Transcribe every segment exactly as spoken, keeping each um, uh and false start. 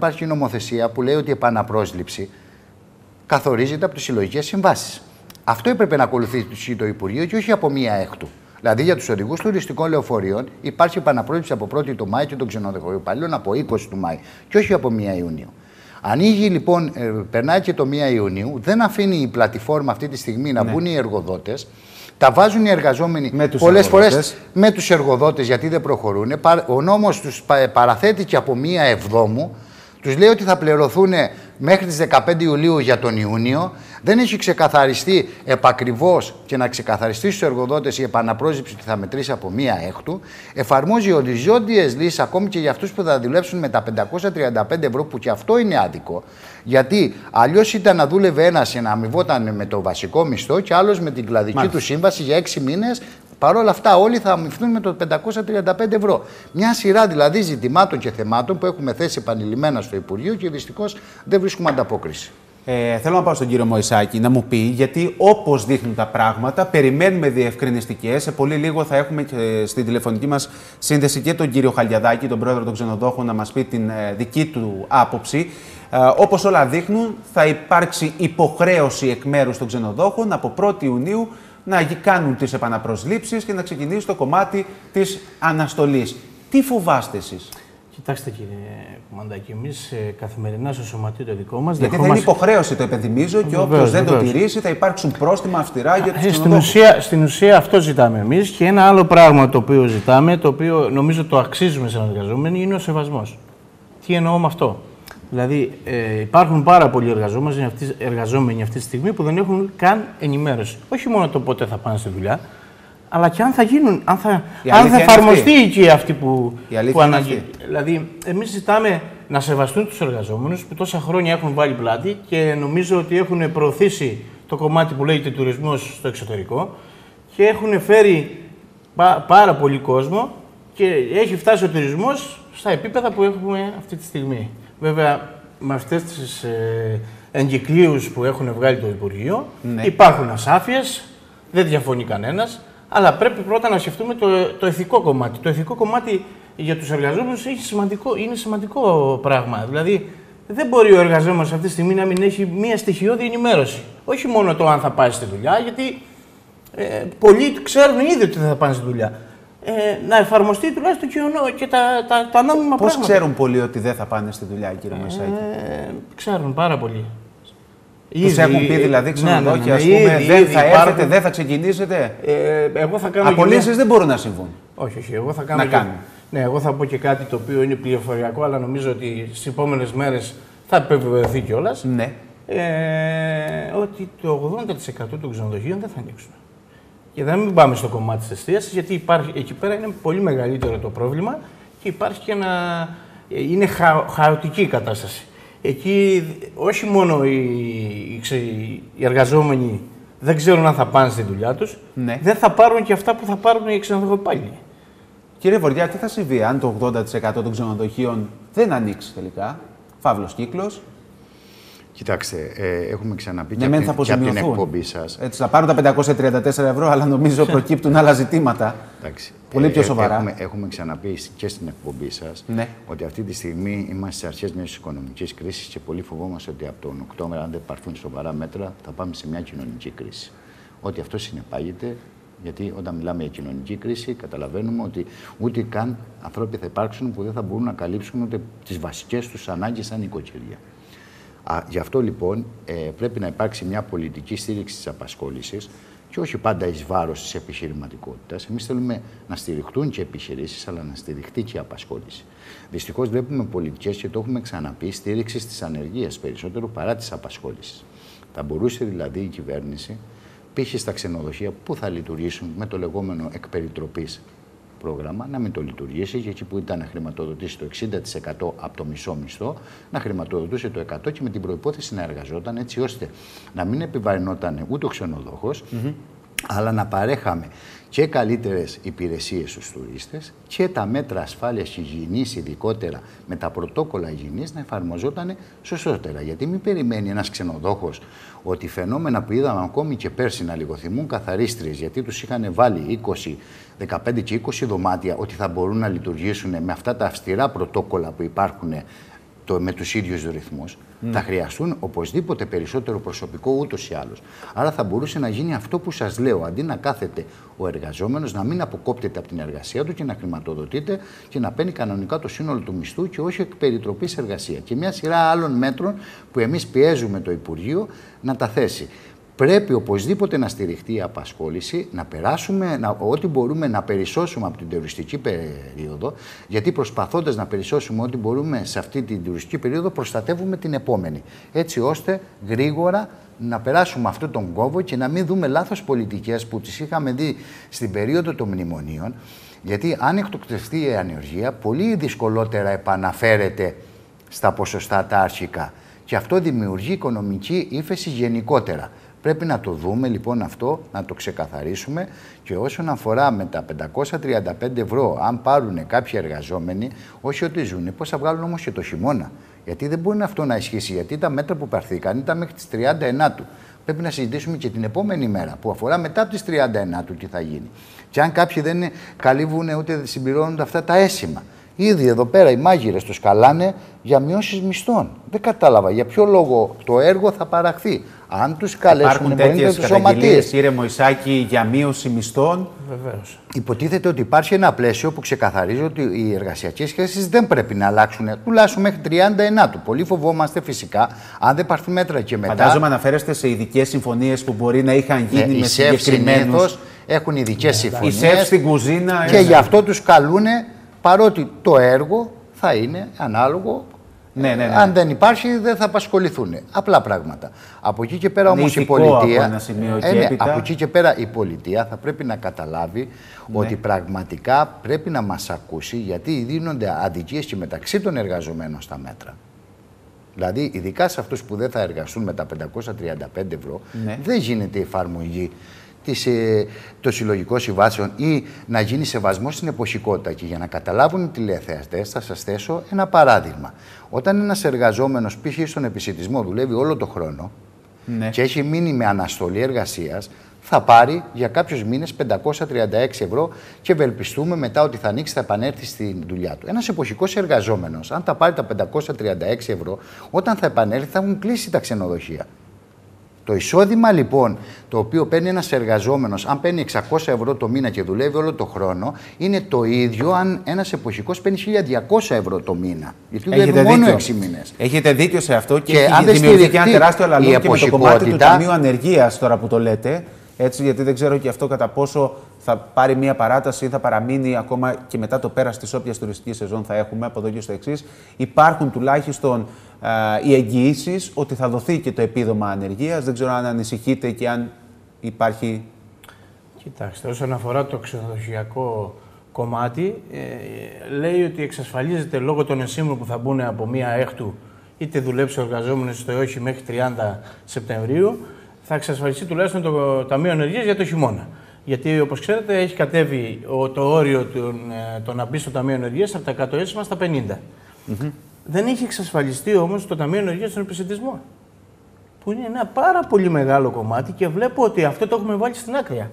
υπάρχει νομοθεσία που λέει ότι η επαναπρόσληψη καθορίζεται από τις συλλογικές συμβάσεις. Αυτό έπρεπε να ακολουθήσει το Υπουργείο και όχι από μία έκτου. Δηλαδή για τους οδηγούς τουριστικών λεωφορείων υπάρχει επαναπρόσληψη από πρώτη του Μάη και των ξενοδοχειοπαλλήλων από είκοσι του Μάη και όχι από μία Ιουνίου. Ανοίγει λοιπόν, ε, περνάει και το μία Ιουνίου, δεν αφήνει η πλατφόρμα αυτή τη στιγμή να ναι. μπουν οι εργοδότες. Τα βάζουν οι εργαζόμενοι πολλές φορές με τους εργοδότες γιατί δεν προχωρούν. Ο νόμος τους παραθέτει και από μία Εβδόμου. Τους λέει ότι θα πληρωθούν μέχρι τις δεκαπέντε Ιουλίου για τον Ιούνιο. Δεν έχει ξεκαθαριστεί επακριβώς και να ξεκαθαριστεί στους εργοδότες η επαναπρόσληψη ότι θα μετρήσει από μία έκτου. Εφαρμόζει οριζόντιες λύσεις ακόμη και για αυτούς που θα δουλέψουν με τα πεντακόσια τριάντα πέντε ευρώ, που και αυτό είναι άδικο. Γιατί αλλιώς ήταν να δούλευε ένας και να αμοιβόταν με το βασικό μισθό και άλλος με την κλαδική Μάλιστα. του σύμβαση για έξι μήνες. Παρ' όλα αυτά, όλοι θα αμοιφθούν με το πεντακόσια τριάντα πέντε ευρώ. Μια σειρά δηλαδή ζητημάτων και θεμάτων που έχουμε θέσει επανειλημμένα στο Υπουργείο και δυστυχώς δεν βρίσκουμε ανταπόκριση. Ε, θέλω να πάω στον κύριο Μωυσάκη να μου πει, γιατί όπως δείχνουν τα πράγματα, περιμένουμε διευκρινιστικές. Σε πολύ λίγο θα έχουμε και στην τηλεφωνική μας σύνδεση και τον κύριο Χαλιαδάκη, τον πρόεδρο των ξενοδόχων, να μας πει την ε, δική του άποψη. Ε, όπως όλα δείχνουν, θα υπάρξει υποχρέωση εκ μέρους των ξενοδόχων από πρώτη Ιουνίου να κάνουν τις επαναπροσλήψεις και να ξεκινήσει το κομμάτι της αναστολής. Τι φοβάστε εσείς? Κοιτάξτε κύριε Κουμαντάκη, εμείς ε, καθημερινά στο σωματείο το δικό μας... Γιατί δεχόμαστε... θα είναι υποχρέωση, το επενθυμίζω, και όποιος δεν το τηρήσει θα υπάρξουν πρόστιμα αυστηρά για τους ε, στην, ουσία, στην ουσία αυτό ζητάμε εμείς, και ένα άλλο πράγμα το οποίο ζητάμε, το οποίο νομίζω το αξίζουμε σαν εργαζόμενοι, είναι ο σεβασμός. Τι εννοώ με αυτό? Δηλαδή ε, υπάρχουν πάρα πολλοί εργαζόμενοι αυτή, εργαζόμενοι αυτή τη στιγμή που δεν έχουν καν ενημέρωση. Όχι μόνο το πότε θα πάνε στη δουλειά, αλλά και αν θα γίνουν, αν θα, αν θα εφαρμοστεί αυτή. Και αυτή που, που αναγκεί. Δηλαδή, εμείς ζητάμε να σεβαστούν τους εργαζόμενους που τόσα χρόνια έχουν βάλει πλάτη και νομίζω ότι έχουν προωθήσει το κομμάτι που λέγεται τουρισμός στο εξωτερικό και έχουν φέρει πά, πάρα πολύ κόσμο και έχει φτάσει ο τουρισμός στα επίπεδα που έχουμε αυτή τη στιγμή. Βέβαια, με αυτές τις ε, εγκυκλίους που έχουν βγάλει το Υπουργείο, ναι. υπάρχουν ασάφειες, δεν διαφωνεί κανένας, αλλά πρέπει πρώτα να σκεφτούμε το, το ηθικό κομμάτι. Το ηθικό κομμάτι για τους εργαζόμενους έχει σημαντικό, είναι σημαντικό πράγμα. Δηλαδή, δεν μπορεί ο εργαζόμενος αυτή τη στιγμή να μην έχει μία στοιχειώδη ενημέρωση. Όχι μόνο το αν θα πάει στη δουλειά, γιατί ε, πολλοί ξέρουν ήδη ότι θα πάνε στη δουλειά. Ε, να εφαρμοστεί τουλάχιστον και, και τα, τα, τα νόμιμα Πώς πράγματα. ξέρουν πολλοί ότι δεν θα πάνε στη δουλειά, κύριε Μωυσάκη? Ε, ξέρουν πάρα πολύ. Τους έχουν πει δηλαδή ξενοδόχοι, ναι, ναι, ναι, ας πούμε, ήδη, δεν ήδη, θα υπάρχουν... έρθετε, δεν θα ξεκινήσετε? Ε, εγώ θα κάνω Απολύσεις μια... δεν μπορούν να συμβούν. Όχι, όχι. Εγώ θα κάνω να και... κάνουν. Ναι, εγώ θα πω και κάτι το οποίο είναι πληροφοριακό, αλλά νομίζω ότι στις επόμενες μέρες θα επιβεβαιωθεί κιόλας. Ναι. Ε, ότι το ογδόντα τοις εκατό των ξενοδοχείων δεν θα ανοίξουν. Και δεν μην πάμε στο κομμάτι της εστίασης, γιατί υπάρχει, εκεί πέρα είναι πολύ μεγαλύτερο το πρόβλημα και υπάρχει και ένα... είναι χα, χαοτική η κατάσταση. Εκεί όχι μόνο οι, οι, οι εργαζόμενοι δεν ξέρουν αν θα πάνε στη δουλειά τους, ναι. δεν θα πάρουν και αυτά που θα πάρουν οι ξενοδοχειοπάλληλοι. Κύριε Βοριά, τι θα συμβεί αν το ογδόντα τοις εκατό των ξενοδοχείων δεν ανοίξει τελικά? Φαύλος κύκλος. Κοιτάξτε, ε, έχουμε ξαναπεί και, και, από την, και από την εκπομπή σας. Έτσι, θα πάρουν τα πεντακόσια τριάντα τέσσερα ευρώ, αλλά νομίζω προκύπτουν άλλα ζητήματα. Εντάξει, πολύ πιο σοβαρά. Έχουμε, έχουμε ξαναπεί και στην εκπομπή σας ναι. ότι αυτή τη στιγμή είμαστε σε αρχές μιας οικονομικής κρίσης και πολύ φοβόμαστε ότι από τον Οκτώβριο, αν δεν πάρθουν σοβαρά μέτρα, θα πάμε σε μια κοινωνική κρίση. Ότι αυτό συνεπάγεται, γιατί όταν μιλάμε για κοινωνική κρίση, καταλαβαίνουμε ότι ούτε καν ανθρώποι θα υπάρξουν που δεν θα μπορούν να καλύψουν ούτε τις βασικές τους ανάγκες σαν οικοκυριά. Α, γι' αυτό λοιπόν ε, πρέπει να υπάρξει μια πολιτική στήριξη της απασχόλησης και όχι πάντα εις βάρος της επιχειρηματικότητας. Εμείς θέλουμε να στηριχτούν και επιχειρήσεις, αλλά να στηριχτεί και η απασχόληση. Δυστυχώς βλέπουμε πολιτικές, και το έχουμε ξαναπεί, στήριξη της ανεργίας περισσότερο παρά της απασχόλησης. Θα μπορούσε δηλαδή η κυβέρνηση, π.χ. στα ξενοδοχεία που θα λειτουργήσουν με το λεγόμενο εκ περιτροπής πρόγραμμα, να μην το λειτουργήσει και εκεί που ήταν να χρηματοδοτήσει το εξήντα τοις εκατό από το μισό μισθό, να χρηματοδοτούσε το εκατό τοις εκατό και με την προϋπόθεση να εργαζόταν έτσι ώστε να μην επιβαρυνόταν ούτε ο ξενοδόχος, mm-hmm. αλλά να παρέχαμε και καλύτερες υπηρεσίες στους τουρίστες και τα μέτρα ασφάλειας και υγιεινής, ειδικότερα με τα πρωτόκολλα υγιεινής, να εφαρμοζόταν σωστότερα. Γιατί μην περιμένει ένας ξενοδόχος ότι φαινόμενα που είδαμε ακόμη και πέρσι να λιγοθυμούν καθαρίστριες, γιατί τους είχαν βάλει είκοσι, δεκαπέντε και είκοσι δωμάτια, ότι θα μπορούν να λειτουργήσουν με αυτά τα αυστηρά πρωτόκολλα που υπάρχουν το, με τους ίδιους ρυθμούς, mm. θα χρειαστούν οπωσδήποτε περισσότερο προσωπικό ούτως ή άλλως. Άρα θα μπορούσε να γίνει αυτό που σας λέω, αντί να κάθεται ο εργαζόμενος, να μην αποκόπτεται από την εργασία του και να χρηματοδοτείται και να παίρνει κανονικά το σύνολο του μισθού και όχι εκ περιτροπής εργασία. Και μια σειρά άλλων μέτρων που εμείς πιέζουμε το Υπουργείο να τα θέσει. Πρέπει οπωσδήποτε να στηριχτεί η απασχόληση, να περάσουμε να, ό,τι μπορούμε να περισσώσουμε από την τουριστική περίοδο, γιατί προσπαθώντας να περισσώσουμε ό,τι μπορούμε σε αυτή την τουριστική περίοδο, προστατεύουμε την επόμενη. Έτσι ώστε γρήγορα να περάσουμε αυτόν τον κόβο και να μην δούμε λάθος πολιτικές που τις είχαμε δει στην περίοδο των μνημονίων, γιατί αν εκτοξευτεί η ανεργία, πολύ δυσκολότερα επαναφέρεται στα ποσοστά τα αρχικά. Και αυτό δημιουργεί οικονομική ύφεση γενικότερα. Πρέπει να το δούμε λοιπόν αυτό, να το ξεκαθαρίσουμε και όσον αφορά με τα πεντακόσια τριάντα πέντε ευρώ, αν πάρουν κάποιοι εργαζόμενοι, όχι ότι ζουν, πώς θα βγάλουν όμως και το χειμώνα. Γιατί δεν μπορεί αυτό να ισχύσει, γιατί τα μέτρα που πάρθηκαν ήταν μέχρι τις τριάντα ενάτου. Πρέπει να συζητήσουμε και την επόμενη μέρα που αφορά μετά από τις τριάντα ενάτου τι θα γίνει. Και αν κάποιοι δεν καλύβουν ούτε συμπληρώνουν αυτά τα έσημα. Ήδη εδώ πέρα οι μάγειρες τους καλάνε για μειώσεις μισθών. Δεν κατάλαβα για ποιο λόγο το έργο θα παραχθεί. Αν τους καλέσουν, υπάρχουν τέτοιες καταγγελίες, κύριε Μωυσάκη, για μείωση μισθών? Βεβαίως. Υποτίθεται ότι υπάρχει ένα πλαίσιο που ξεκαθαρίζει ότι οι εργασιακές σχέσεις δεν πρέπει να αλλάξουν τουλάχιστον μέχρι τριάντα ενάτου. Πολύ φοβόμαστε φυσικά, αν δεν πάρθουν μέτρα και μετά. Φαντάζομαι αναφέρεστε σε ειδικές συμφωνίες που μπορεί να είχαν γίνει ναι, με συγκεκριμένους. Έχουν ειδικές ναι, συμφωνίες. Οι σεφ στην κουζίνα. Και γι' αυτό τους καλούν, παρότι το έργο θα είναι ανάλογο. Ναι, ναι, ναι. Αν δεν υπάρχει, δεν θα απασχοληθούν. Απλά πράγματα. Από εκεί και πέρα όμως η πολιτεία. Από, σημείο ε, ναι, από εκεί και πέρα η πολιτεία θα πρέπει να καταλάβει ναι. ότι πραγματικά πρέπει να μας ακούσει, γιατί δίνονται αδικίες και μεταξύ των εργαζομένων στα μέτρα. Δηλαδή, ειδικά σε αυτούς που δεν θα εργαστούν με τα πεντακόσια τριάντα πέντε ευρώ, ναι. δεν γίνεται η εφαρμογή της, ε, των συλλογικών συμβάσεων ή να γίνει σεβασμός στην εποχικότητα. Και για να καταλάβουν οι τηλεθεατές, θα σας θέσω ένα παράδειγμα. Όταν ένας εργαζόμενος π.χ. στον επισιτισμό δουλεύει όλο το χρόνο ναι. και έχει μείνει με αναστολή εργασίας, θα πάρει για κάποιους μήνες πεντακόσια τριάντα έξι ευρώ και ευελπιστούμε μετά ότι θα ανοίξει, θα επανέλθει στη δουλειά του. Ένας εποχικός εργαζόμενος, αν τα πάρει τα πεντακόσια τριάντα έξι ευρώ, όταν θα επανέλθει θα έχουν κλείσει τα ξενοδοχεία. Το εισόδημα λοιπόν το οποίο παίρνει ένας εργαζόμενος, αν παίρνει εξακόσια ευρώ το μήνα και δουλεύει όλο το χρόνο, είναι το ίδιο αν ένας εποχικός παίρνει χίλια διακόσια ευρώ το μήνα. Γιατί δουλεύει μόνο έξι μήνες. Έχετε δίκιο σε αυτό και, και έχει δημιουργηθεί ένα τεράστιο αλαλό και με το κομμάτι του Ταμείου Ανεργίας τώρα που το λέτε. Έτσι, γιατί δεν ξέρω και αυτό κατά πόσο θα πάρει μία παράταση ή θα παραμείνει ακόμα και μετά το πέρας της όποιας τουριστικής σεζόν θα έχουμε από εδώ και στο εξής. Υπάρχουν τουλάχιστον α, οι εγγυήσεις ότι θα δοθεί και το επίδομα ανεργίας. Δεν ξέρω αν ανησυχείτε και αν υπάρχει. Κοιτάξτε, όσον αφορά το ξενοδοχειακό κομμάτι, ε, λέει ότι εξασφαλίζεται λόγω των ενσύμων που θα μπουν από μία έκτου, είτε δουλέψει ο εργαζόμενος είτε όχι μέχρι τριάντα Σεπτεμβρίου. Θα εξασφαλιστεί τουλάχιστον το Ταμείο Ανεργίας για το χειμώνα. Γιατί, όπως ξέρετε, έχει κατέβει το όριο το να μπει στο Ταμείο Ανεργίας από τα εκατό έσημα στα πενήντα. Mm-hmm. Δεν έχει εξασφαλιστεί όμως το Ταμείο Ανεργίας στον επισιτισμό. Που είναι ένα πάρα πολύ μεγάλο κομμάτι και βλέπω ότι αυτό το έχουμε βάλει στην άκρη.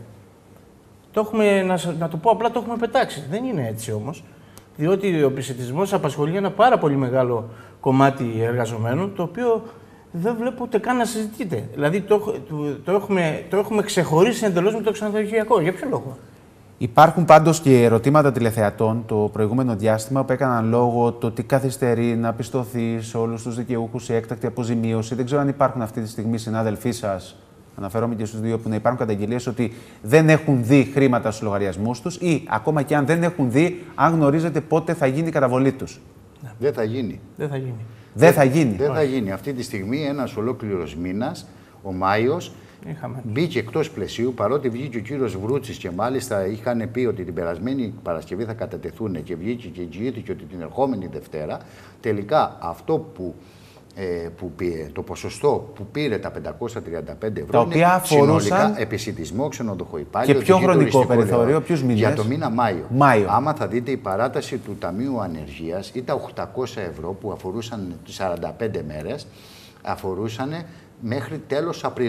Το έχουμε, να, να το πω απλά, το έχουμε πετάξει. Δεν είναι έτσι όμως. Διότι ο επισιτισμός απασχολεί ένα πάρα πολύ μεγάλο κομμάτι εργαζομένων, το οποίο δεν βλέπω ούτε καν να συζητείτε. Δηλαδή το, το, το, έχουμε, το έχουμε ξεχωρίσει εντελώς με το ξενοδοχειακό. Για ποιο λόγο? Υπάρχουν πάντως και ερωτήματα τηλεθεατών το προηγούμενο διάστημα που έκαναν λόγο το τι καθυστερεί να πιστωθεί σε όλους τους δικαιούχους η έκτακτη αποζημίωση. Δεν ξέρω αν υπάρχουν αυτή τη στιγμή συνάδελφοί σας, αναφέρομαι και στους δύο, που να υπάρχουν καταγγελίες ότι δεν έχουν δει χρήματα στους λογαριασμούς τους ή ακόμα και αν δεν έχουν δει, αν γνωρίζετε πότε θα γίνει η καταβολή τους. Ναι. Δεν θα γίνει. Δεν θα γίνει. Δεν θα γίνει. Δεν θα γίνει. Αυτή τη στιγμή ένας ολόκληρος μήνας, ο Μάιος, Είχαμε. μπήκε εκτός πλαισίου, παρότι βγήκε ο κύριος Βρούτσης και μάλιστα είχαν πει ότι την περασμένη Παρασκευή θα κατατεθούν και βγήκε και εγγυήθηκε ότι την ερχόμενη Δευτέρα, τελικά αυτό που, ε, που πήρε, το ποσοστό που πήρε τα πεντακόσια τριάντα πέντε ευρώ είναι συνολικά επισιτισμό, ξενοδοχοϊπάλληλο. Και ποιο χρονικό περιθώριο, ποιους μήνες? Για το μήνα Μάιο. Μάιο. Άμα θα δείτε η παράταση του Ταμείου Ανεργίας ή τα οκτακόσια ευρώ που αφορούσαν τις σαράντα πέντε μέρες, αφορούσαν μέχρι τέλος Απριλίου.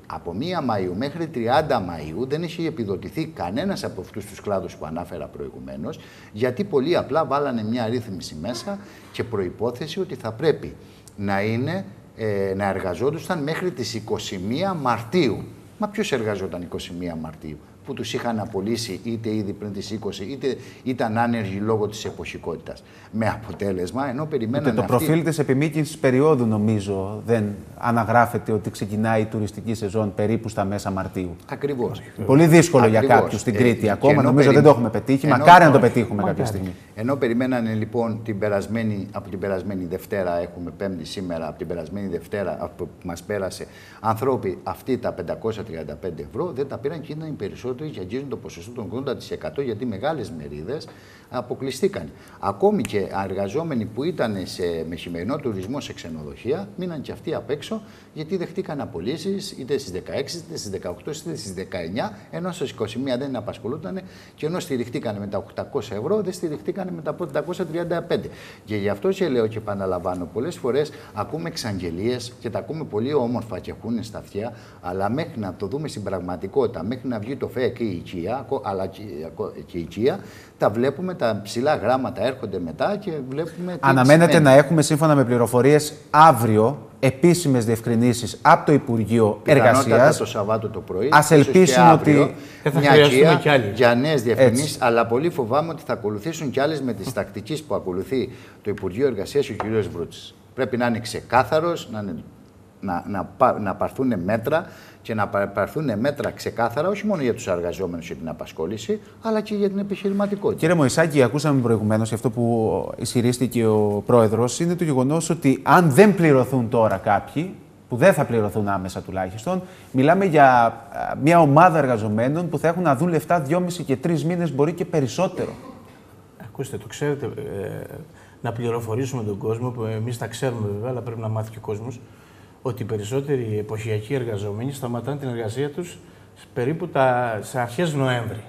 Από πρώτη Μαΐου μέχρι τριάντα Μαΐου δεν έχει επιδοτηθεί κανένας από αυτούς τους κλάδους που ανάφερα προηγουμένως, γιατί πολύ απλά βάλανε μια ρύθμιση μέσα και προϋπόθεση ότι θα πρέπει να, είναι, ε, να εργαζόντουσαν μέχρι τις είκοσι μία Μαρτίου. Μα ποιος εργαζόταν είκοσι μία Μαρτίου, που τους είχαν απολύσει είτε ήδη πριν τις είκοσι, είτε ήταν άνεργοι λόγω της εποχικότητας. Με αποτέλεσμα, ενώ περιμένανε. Το αυτοί... προφίλ της επιμήκυνσης περίοδου, νομίζω, δεν αναγράφεται ότι ξεκινάει η τουριστική σεζόν περίπου στα μέσα Μαρτίου. Ακριβώς. Πολύ δύσκολο Ακριβώς. για κάποιους στην Κρήτη. Ε, ακόμα νομίζω περι... δεν το έχουμε πετύχει. Ενώ... Μακάρι να το πετύχουμε κάποια στιγμή. Ενώ περιμένανε λοιπόν την περασμένη, από την περασμένη Δευτέρα, έχουμε Πέμπτη σήμερα, από την περασμένη Δευτέρα από που μας πέρασε, ανθρώποι αυτοί τα πεντακόσια τριάντα πέντε ευρώ δεν τα πήραν και ήταν οι περισσότεροι και αγγίζουν το ποσοστό των ογδόντα τοις εκατό, γιατί μεγάλες μερίδες αποκλειστήκαν. Ακόμη και εργαζόμενοι που ήταν σε μεσημερινό τουρισμό σε ξενοδοχεία, μείναν και αυτοί απ' έξω, γιατί δεχτήκαν απολύσεις είτε στις δεκαέξι, είτε στις δεκαοκτώ, είτε στις δεκαεννιά, ενώ στις είκοσι μία δεν απασχολούνταν και ενώ στηριχτήκαν με τα οκτακόσια ευρώ, δεν στηριχτήκαν με τα πεντακόσια τριάντα πέντε. Και γι' αυτό και λέω και επαναλαμβάνω, πολλές φορές ακούμε εξαγγελίες και τα ακούμε πολύ όμορφα και έχουν στα αυτιά, αλλά μέχρι να το δούμε στην πραγματικότητα, μέχρι να βγει το ΦΕ και η οικία, αλλά και η οικία, τα βλέπουμε, τα ψηλά γράμματα έρχονται μετά και βλέπουμε. Τι Αναμένεται σημαίνει. να έχουμε, σύμφωνα με πληροφορίες, αύριο επίσημες διευκρινήσεις από το Υπουργείο Εργασίας. Το Σαββάτο το πρωί. Ας ελπίσουμε ότι. θα μια οικία κι άλλοι. Για νέες διευθυνήσεις, αλλά πολύ φοβάμαι ότι θα ακολουθήσουν κι άλλες με τις τακτικές που ακολουθεί το Υπουργείο Εργασίας και ο κ. Βρούτσης. Πρέπει να είναι ξεκάθαρος, να, είναι, να, να, να πάρθουν μέτρα και να πάρθουν μέτρα ξεκάθαρα όχι μόνο για τους εργαζόμενους για την απασχόληση, αλλά και για την επιχειρηματικότητα. Κύριε Μωυσάκη, ακούσαμε προηγουμένως αυτό που ισχυρίστηκε ο Πρόεδρος, είναι το γεγονός ότι αν δεν πληρωθούν τώρα κάποιοι, που δεν θα πληρωθούν άμεσα τουλάχιστον, μιλάμε για μια ομάδα εργαζομένων που θα έχουν να δουν λεφτά δυόμισι και τρεις μήνες, μπορεί και περισσότερο. Ακούστε, το ξέρετε, ε, να πληροφορήσουμε τον κόσμο, που εμείς τα ξέρουμε βέβαια, αλλά πρέπει να μάθει και ο κόσμος, ότι οι περισσότεροι εποχιακοί εργαζόμενοι σταματάνε την εργασία τους περίπου τα, σε αρχές Νοέμβρη.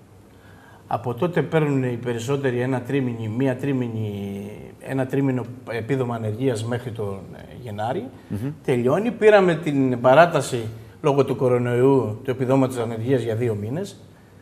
Από τότε παίρνουν οι περισσότεροι ένα τρίμηνο, μία τρίμηνη, ένα τρίμηνο επίδομα ανεργίας μέχρι τον Γενάρη. Mm-hmm. Τελειώνει. Πήραμε την παράταση λόγω του κορονοϊού του επιδόματος ανεργίας για δύο μήνες.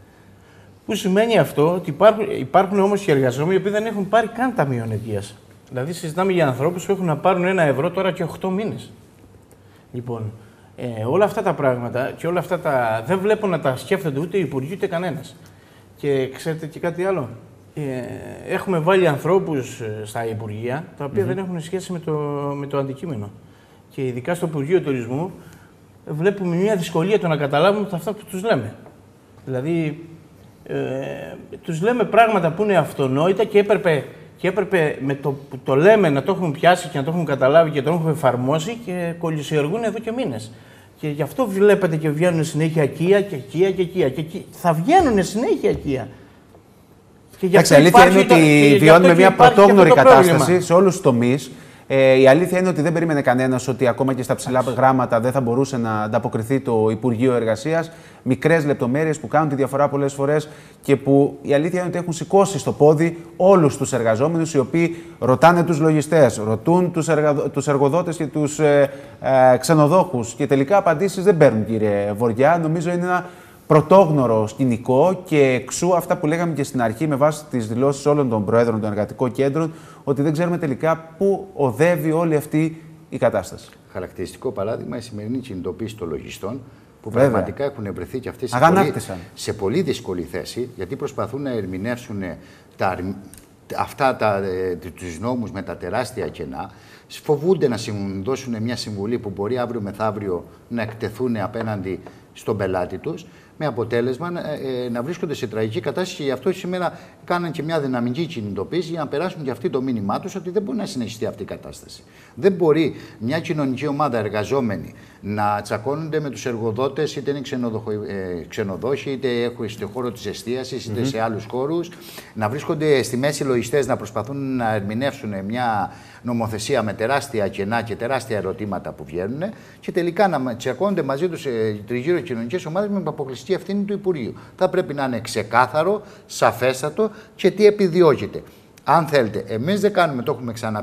Που σημαίνει αυτό ότι υπάρχουν, υπάρχουν όμως και εργαζόμενοι που δεν έχουν πάρει καν ταμείο ανεργίας. Δηλαδή συζητάμε για ανθρώπους που έχουν να πάρουν ένα ευρώ τώρα και οκτώ μήνες. Λοιπόν, ε, όλα αυτά τα πράγματα και όλα αυτά τα δεν βλέπω να τα σκέφτονται ούτε οι υπουργοί ούτε κανένας. Και ξέρετε και κάτι άλλο. Ε, έχουμε βάλει ανθρώπους στα υπουργεία τα οποία mm-hmm. δεν έχουν σχέση με το, με το αντικείμενο. Και ειδικά στο Υπουργείο Τουρισμού βλέπουμε μια δυσκολία το να καταλάβουμε αυτά που τους λέμε. Δηλαδή, ε, τους λέμε πράγματα που είναι αυτονόητα και έπρεπε, και έπρεπε με το που το λέμε να το έχουμε πιάσει και να το έχουμε καταλάβει και το έχουμε εφαρμόσει και κολλησιεργούν εδώ και μήνες. Και γι' αυτό βλέπετε και βγαίνουν συνέχεια οικία και οικία και οικία. Και εκεί θα βγαίνουν συνέχεια οικία. Εντάξει, η αλήθεια είναι ότι βιώνουμε μια πρωτόγνωρη κατάσταση σε όλους τους τομείς. Ε, η αλήθεια είναι ότι δεν περίμενε κανένας ότι ακόμα και στα ψηλά γράμματα δεν θα μπορούσε να ανταποκριθεί το Υπουργείο Εργασίας. Μικρές λεπτομέρειες που κάνουν τη διαφορά πολλές φορές και που η αλήθεια είναι ότι έχουν σηκώσει στο πόδι όλους τους εργαζόμενους, οι οποίοι ρωτάνε τους λογιστές, ρωτούν τους, εργα... τους εργοδότες και τους ε, ε, ξενοδόχους και τελικά απαντήσεις δεν παίρνουν, κύριε Βοριά. Νομίζω είναι ένα πρωτόγνωρο σκηνικό και εξού αυτά που λέγαμε και στην αρχή με βάση τις δηλώσεις όλων των προέδρων των εργατικών κέντρων, ότι δεν ξέρουμε τελικά πού οδεύει όλη αυτή η κατάσταση. Χαρακτηριστικό παράδειγμα η σημερινή κινητοποίηση των λογιστών, που Βέβαια. πραγματικά έχουν βρεθεί και αυτές σε πολύ, σε πολύ δύσκολη θέση, γιατί προσπαθούν να ερμηνεύσουν τα, αυτά τα, ε, τους νόμους με τα τεράστια κενά. Φοβούνται να δώσουν μια συμβουλή που μπορεί αύριο μεθαύριο να εκτεθούν απέναντι στον πελάτη τους, με αποτέλεσμα ε, να βρίσκονται σε τραγική κατάσταση και γι' αυτό σήμερα κάναν και μια δυναμική κινητοποίηση για να περάσουν και αυτοί το μήνυμά τους ότι δεν μπορεί να συνεχιστεί αυτή η κατάσταση. Δεν μπορεί μια κοινωνική ομάδα εργαζόμενη να τσακώνονται με τους εργοδότες, είτε είναι ξενοδοχο, ε, ξενοδόχοι, είτε έχουν στο χώρο της εστίασης, είτε mm-hmm. σε άλλους χώρους, να βρίσκονται στη μέση λογιστές να προσπαθούν να ερμηνεύσουν μια νομοθεσία με τεράστια κενά και τεράστια ερωτήματα που βγαίνουν και τελικά να τσακώνονται μαζί τους ε, τριγύρω κοινωνικές ομάδες με αποκλειστική ευθύνη του Υπουργείου. Θα πρέπει να είναι ξεκάθαρο, σαφέστατο και τι επιδιώκεται. Αν θέλετε, εμείς δεν κάνουμε, το έχουμε ξαναπεί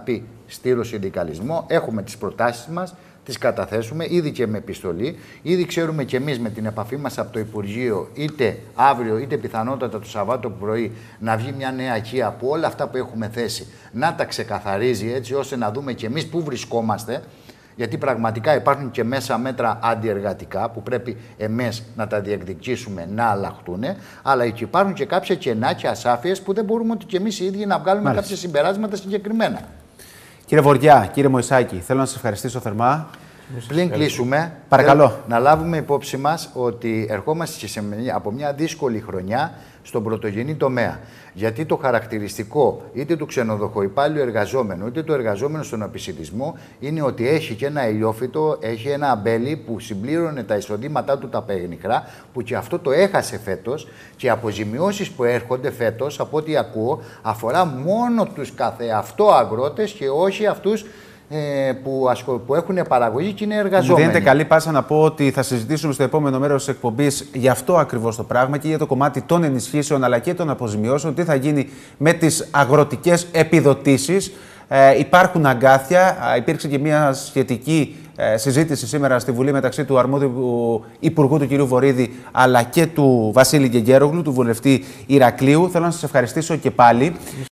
στήρω συνδικαλισμό, έχουμε τις προτάσεις μας, τις καταθέσουμε ήδη και με επιστολή. Ήδη ξέρουμε και εμείς με την επαφή μας από το Υπουργείο, είτε αύριο είτε πιθανότατα το Σαββάτο πρωί, να βγει μια νέα ΚΙΑ που όλα αυτά που έχουμε θέσει να τα ξεκαθαρίζει, έτσι ώστε να δούμε και εμείς πού βρισκόμαστε. Γιατί πραγματικά υπάρχουν και μέσα μέτρα αντιεργατικά που πρέπει εμείς να τα διεκδικήσουμε, να αλλάχτούν, αλλά και υπάρχουν και κάποια κενά και ασάφειες που δεν μπορούμε ότι και εμείς οι ίδιοι να βγάλουμε Μάλιστα. κάποια συμπεράσματα συγκεκριμένα. Κύριε Βοριά, κύριε Μωυσάκη, θέλω να σας ευχαριστήσω θερμά. Πριν κλείσουμε, Παρακαλώ. να λάβουμε υπόψη μας ότι ερχόμαστε και σε μια, από μια δύσκολη χρονιά στον πρωτογενή τομέα. Γιατί το χαρακτηριστικό είτε του ξενοδοχοϊπάλληλου εργαζόμενου είτε του εργαζόμενου στον επισιτισμό είναι ότι έχει και ένα ηλιόφυτο, έχει ένα αμπέλι που συμπλήρωνε τα εισοδήματά του τα πενιχρά, που και αυτό το έχασε φέτος, και οι αποζημιώσεις που έρχονται φέτος, από ό,τι ακούω, αφορά μόνο τους καθεαυτό αγρότες και όχι αυτούς Ε, που, ασχολ... που έχουν παραγωγή και είναι εργαζόμενοι. Μου δίνετε καλή πάσα να πω ότι θα συζητήσουμε στο επόμενο μέρος της εκπομπής για αυτό ακριβώς το πράγμα και για το κομμάτι των ενισχύσεων αλλά και των αποζημιώσεων. Τι θα γίνει με τις αγροτικές επιδοτήσεις. Ε, υπάρχουν αγκάθια. Ε, υπήρξε και μια σχετική ε, συζήτηση σήμερα στη Βουλή μεταξύ του αρμόδιου Υπουργού του κ. Βορίδη αλλά και του Βασίλη Γκεγκέρογλου, του βουλευτή Ηρακλείου. Θέλω να σας ευχαριστήσω και πάλι.